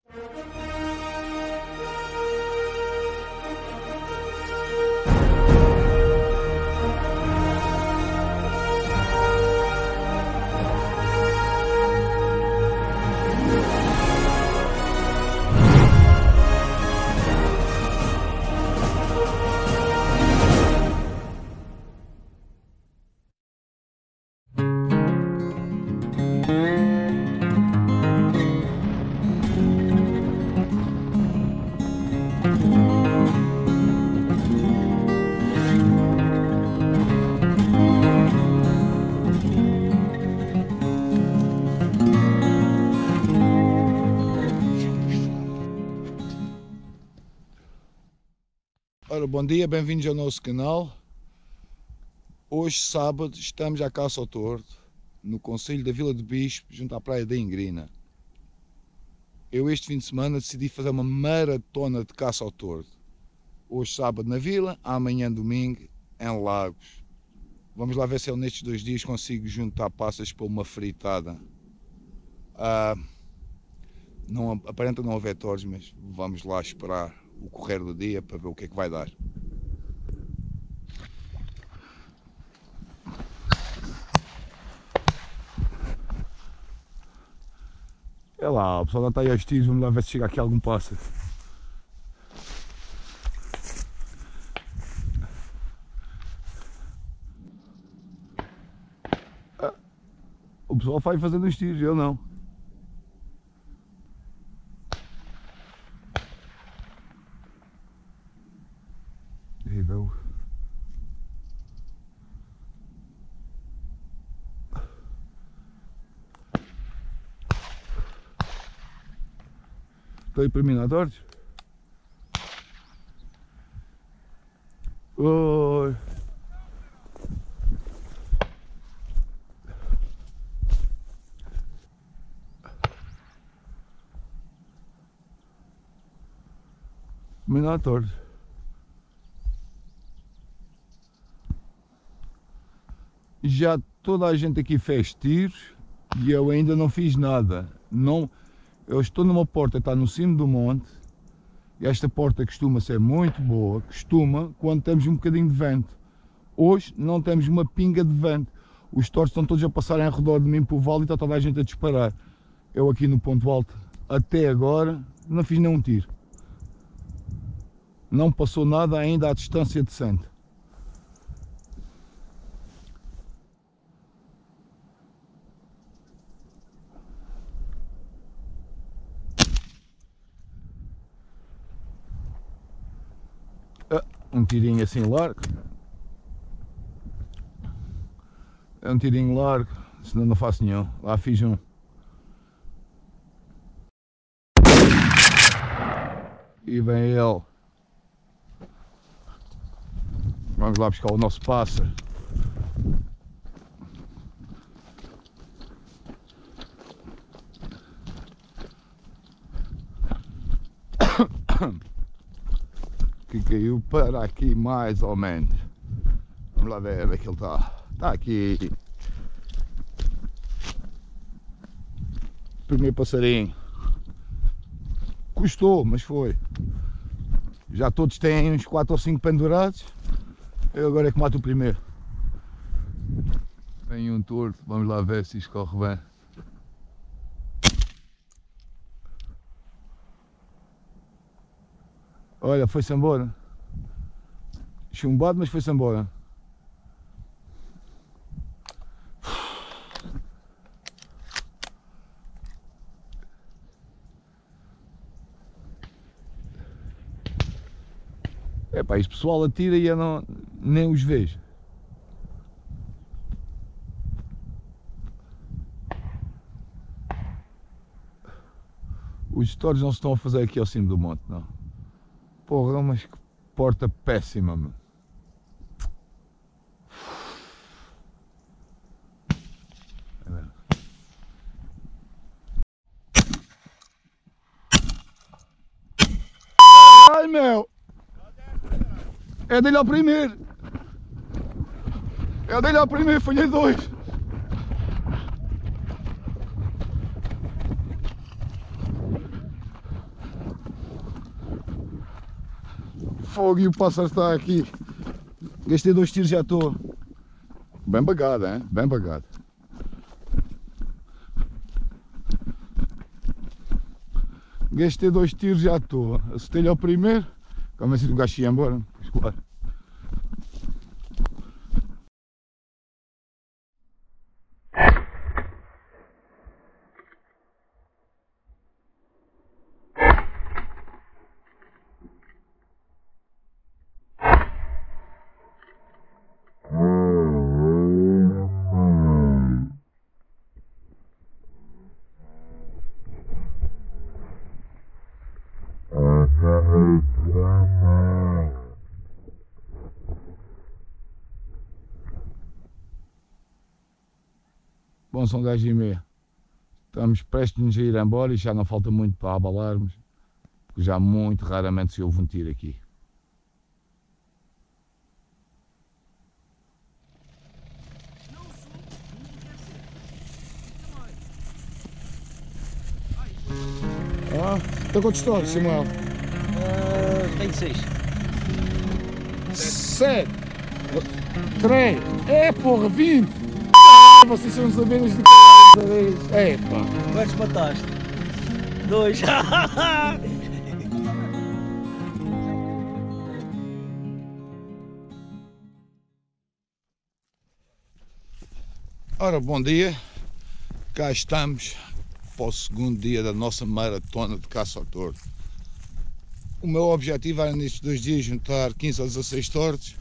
Ora, bom dia, bem-vindos ao nosso canal. Hoje, sábado, estamos à caça ao tordo, no concelho da Vila do Bispo, junto à praia da Ingrina. Eu este fim de semana decidi fazer uma maratona de caça ao tordo. Hoje, sábado, na Vila, amanhã, domingo, em Lagos. Vamos lá ver se eu nestes 2 dias consigo juntar passas para uma fritada. Não, aparenta não haver torres, mas vamos lá esperar o correr do dia para ver o que é que vai dar. É lá, o pessoal já está aí aos tiros, vamos lá ver se chega aqui algum pássaro. O pessoal vai fazendo os tiros, eu não. Horrível. Estou aí para minadores. Oi. Minadores. Já toda a gente aqui fez tiros e eu ainda não fiz nada. Eu estou numa porta que está no cimo do monte e esta porta costuma ser muito boa, quando temos um bocadinho de vento. Hoje não temos uma pinga de vento. Os tordos estão todos a passar em redor de mim para o vale e está toda a gente a disparar. Eu aqui no ponto alto, até agora, não fiz nenhum tiro. Não passou nada ainda à distância decente. Um tirinho assim largo. É um tirinho largo, senão não faço nenhum. Lá fiz um. E vem ele. Vamos lá buscar o nosso pássaro. Que caiu para aqui mais ou menos. Vamos lá ver onde é que ele está. Está aqui. Primeiro passarinho. Custou, mas foi. Já todos têm uns 4 ou 5 pendurados. Eu agora é que mato o primeiro. Vem um tordo, vamos lá ver se isto corre bem. Olha, foi-se embora. Chumbado, mas foi-se embora. Epá, este pessoal atira e eu não, nem os vejo. Os stories não se estão a fazer aqui ao cimo do monte, não. Porra, mas que porta péssima, mano. Ai, meu! É dele ao primeiro! É dele ao primeiro, falhei 2! Fogo, e o pássaro está aqui. Gastei 2 tiros, já estou bem bagado, hein? Bem bagado. Gastei 2 tiros, já estou. Acertei-lhe ao primeiro. Como assim o gajo ia embora? Pois claro. Bom, são 10h30. Estamos prestes a ir embora e já não falta muito para abalarmos, porque já muito raramente se ouve um tiro aqui. Está quantos toques, Samuel? Tenho 6. 7, 3, porra, 20! Vocês são saberes de c****. Pá. Quantos mataste? 2. Ora, bom dia. Cá estamos para o segundo dia da nossa maratona de caça ao tordo. O meu objetivo era nestes 2 dias juntar 15 a 16 tordos.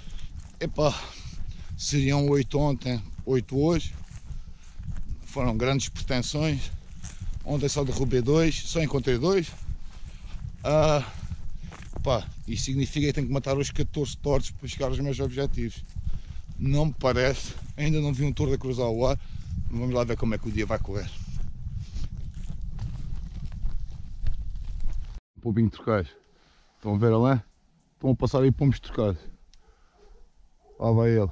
Seriam 8 ontem, 8 hoje. Foram grandes pretensões. Ontem só derrubei 2, só encontrei 2. Isso significa que tenho que matar os 14 tordos para chegar aos meus objetivos. Não me parece, ainda não vi um tordo a cruzar o ar. Vamos lá ver como é que o dia vai correr. Pombinho trocais. Estão a ver lá? Estão a passar aí pombos trocados. Lá vai ele.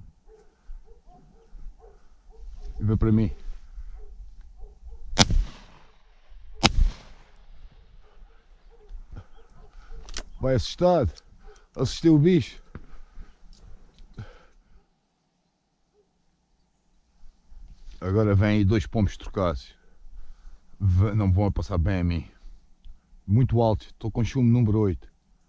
E vem para mim. Vai assustado. Assustei o bicho. Agora vem aí 2 pombos trocados. Não vão passar bem a mim. Muito altos. Estou com chumbo número 8.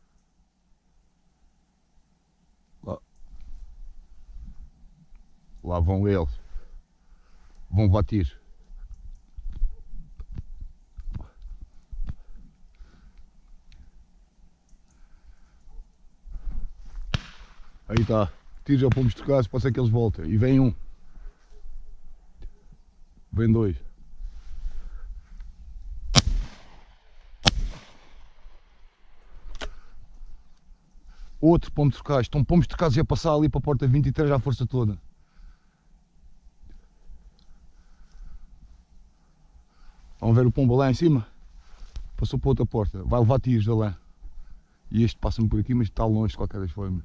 Lá vão eles. Vão bater. Aí está. Tiros ao pombos trocados, pode ser que eles voltem. E vem um. Vem 2. Outro pombo trocado. Estão pombos trocados a passar ali para a porta 23 à força toda. Vão ver o pombo lá em cima? Passou para outra porta. Vai levar tiros de lá. E este passa-me por aqui, mas está longe de qualquer das formas.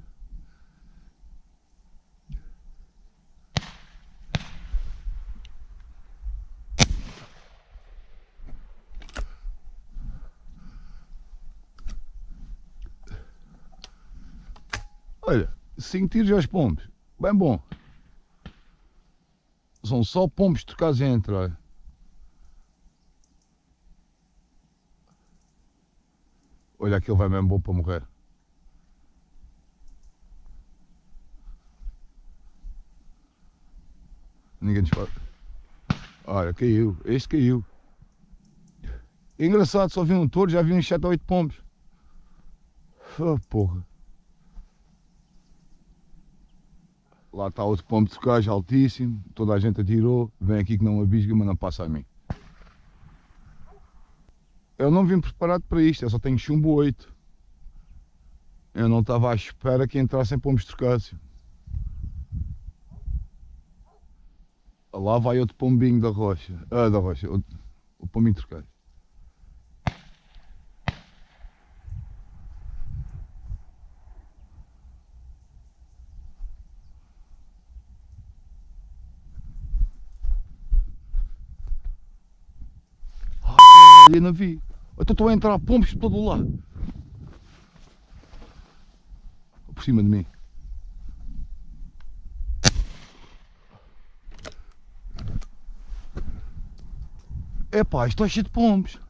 Olha, 5 tiros aos pombos. Bem bom. São só pombos trocados a entrar. Olha, aquele vai mesmo bom para morrer. Ninguém dispara. Olha, caiu. Este caiu. Engraçado, só vi um touro, já vi uns 7 ou 8 pombos. Porra. Lá está outro pombo de trocagem altíssimo. Toda a gente atirou. Vem aqui que não abisga, mas não passa a mim. Eu não vim preparado para isto. Eu só tenho chumbo 8. Eu não estava à espera que entrassem pombos trocados. Lá vai outro pombinho da rocha. O pombinho trocado. Eu não vi. Eu estou a entrar pombos de todo lado. por cima de mim. Epá, isto é cheio de pombos.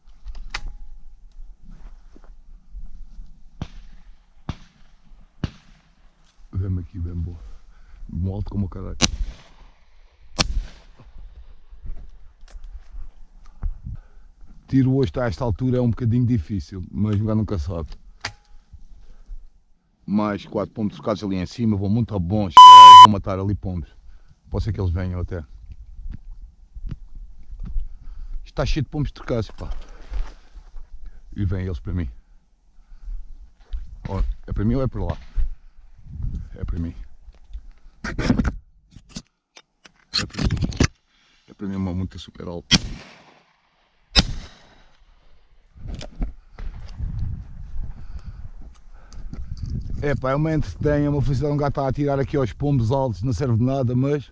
Vem-me aqui bem boa. Molde como o caralho. Tiro hoje a esta altura é um bocadinho difícil, mas o gajo nunca sabe. Mais 4 pombos trocados ali em cima, vão muito bons. Vou matar ali pombos. Pode ser que eles venham até. Isto está cheio de pombos trocados, pá. E vêm eles para mim. Oh, é para mim ou é para lá? É para mim. É para mim. É para mim uma multa super alta. É pá, é uma entretém, é uma felicidade. Um gato está a atirar aqui aos pombos altos, não serve de nada, mas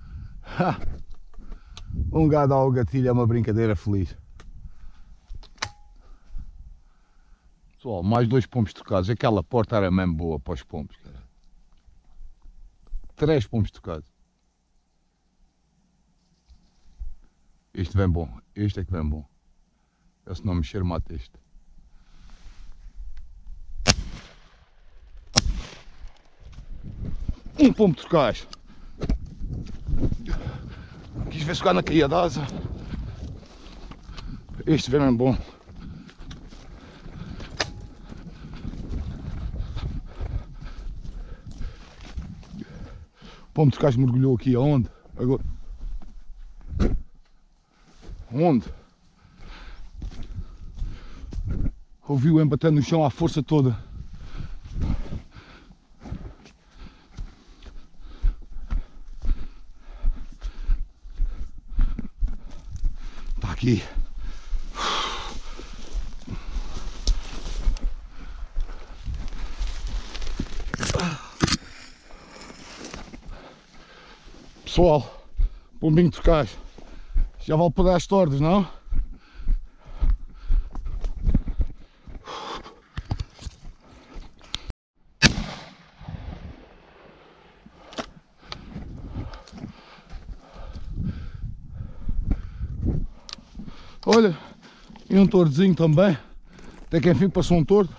um gato ao gatilho é uma brincadeira feliz. Pessoal, mais 2 pombos trocados. Aquela porta era mesmo boa para os pombos, cara. 3 pombos trocados. Este vem bom, este é que vem bom. Eu, se não mexer, mata este. Um pombo trocado. Quis ver se o gato não caía da asa. Este vem mesmo bom. O pombo trocado mergulhou aqui aonde? Agora. Onde? Ouviu embater no chão à força toda. Está aqui. Pessoal, pombinho trocado. Já vale para dar as torres, não? Olha, e um tordozinho também. Até que enfim passou um tordo.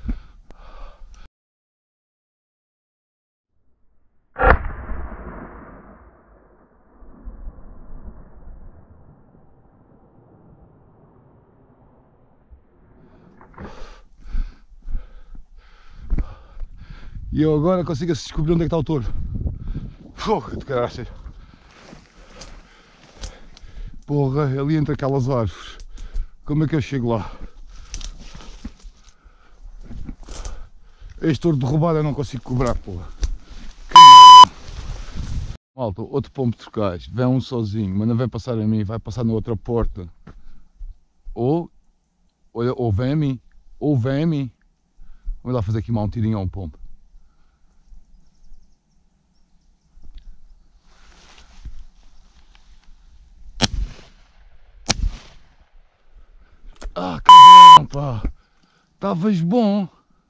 E eu agora consigo descobrir onde é que está o touro. Fogo de caraças. Porra, ali entre aquelas árvores. Como é que eu chego lá? Este touro derrubado eu não consigo cobrar, porra. Malta, outro pombo trocais. Vem um sozinho, mas não vem passar a mim, vai passar na outra porta. Ou vem a mim. Ou vem a mim. Vamos lá fazer aqui um tirinho a um pombo. Ah, cabrão, pá. Estavas bom.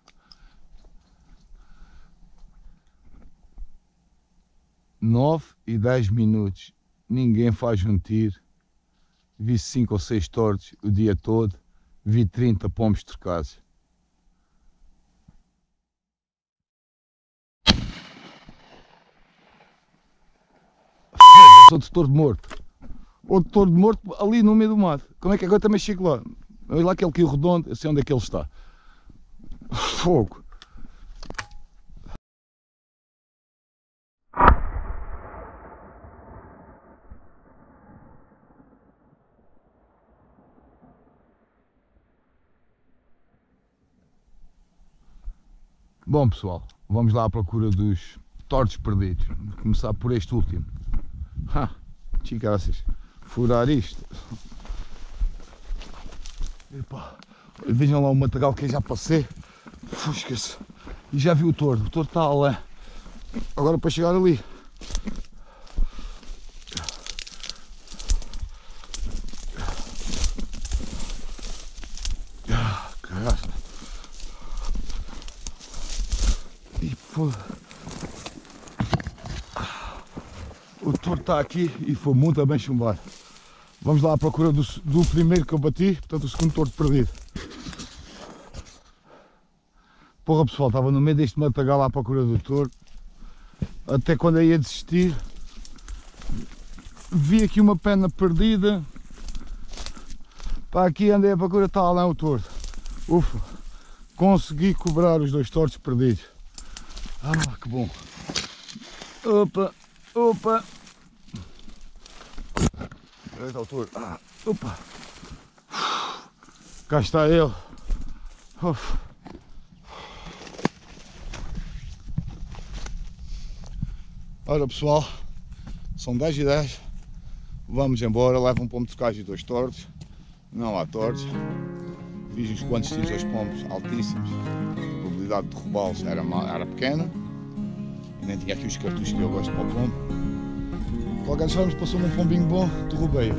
Nove e 10 minutos. Ninguém faz um tiro. Vi 5 ou 6 tortos o dia todo. Vi 30 pombos trocados. Outro touro morto. Outro touro morto ali no meio do mato. Como é que agora também chego lá? Olha lá aquele que redondo, eu sei onde é que ele está. Fogo. Bom pessoal, vamos lá à procura dos tordos perdidos. Vamos começar por este último. Chicaças, furar isto. Epá, vejam lá o matagal que eu já passei. Fusca-se. E já vi o touro está lá. Agora para chegar ali. Caralho. O touro está aqui e foi muito bem chumbado. Vamos lá à procura do primeiro que eu bati, portanto o segundo touro perdido. Porra pessoal, estava no meio deste matagal à procura do touro. Até quando eu ia desistir, vi aqui uma pena perdida. Para aqui andei à procura, está lá o touro. Ufa, consegui cobrar os 2 touros perdidos. Ah, que bom. Opa, opa. Onde está o touro? Ah, opa. Cá está ele. Uf. Ora pessoal, são 10h10. Vamos embora, levam para um tocagem 2 touros. Não há touros. Fiz uns quantos tiros aos pombos altíssimos. A probabilidade de derrubá-los era pequena. E nem tinha aqui os cartuchos que eu gosto para o pombo. Qualquer forma passou-me um pombinho bom, derrubei-o.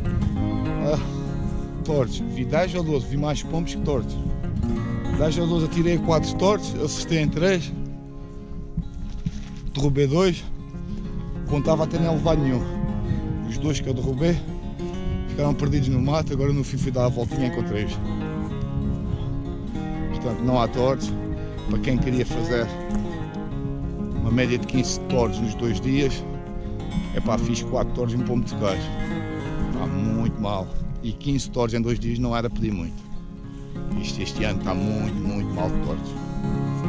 Touros, vi 10 ou 12, vi mais pombos que touros. 10 ou 12 atirei 4 touros, acertei em 3. Derrubei 2. Contava até nem levar nenhum. Os 2 que eu derrubei ficaram perdidos no mato, agora no fim fui dar a voltinha e encontrei-os. Portanto, não há touros. Para quem queria fazer uma média de 15 touros nos 2 dias, é pá, fiz 4 touros e um pombo de queijo. Está muito mal. E 15 touros em 2 dias não era pedir muito. Este ano está muito mal de touros.